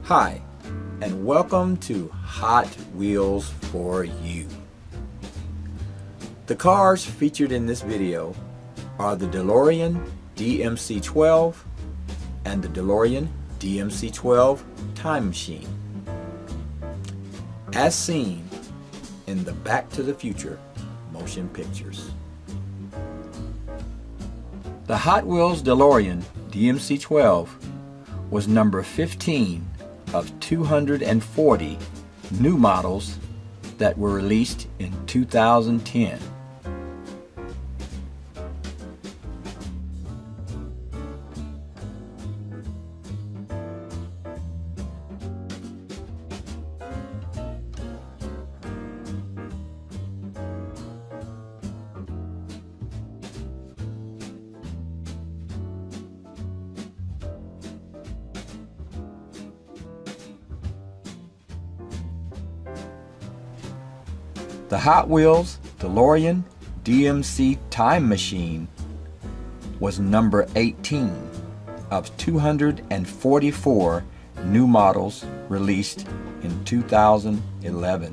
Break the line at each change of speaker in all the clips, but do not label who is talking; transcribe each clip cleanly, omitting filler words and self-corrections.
Hi, and welcome to Hot Wheels for You. The cars featured in this video are the DeLorean DMC-12 and the DeLorean DMC-12 Time Machine, as seen in the Back to the Future motion pictures. The Hot Wheels DeLorean DMC-12 was number 15 of 240 new models that were released in 2010. The Hot Wheels DeLorean DMC Time Machine was number 18 of 244 new models released in 2011.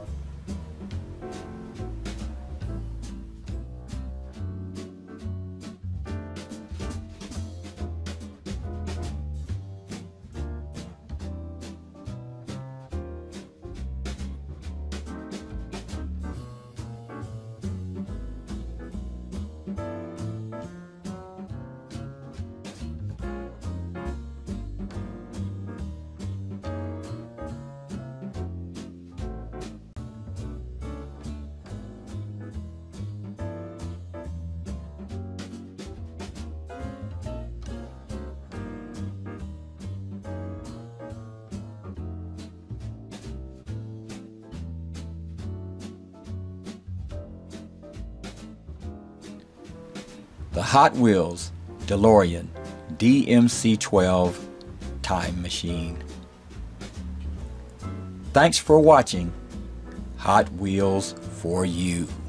The Hot Wheels DeLorean DMC-12 Time Machine. Thanks for watching Hot Wheels for You.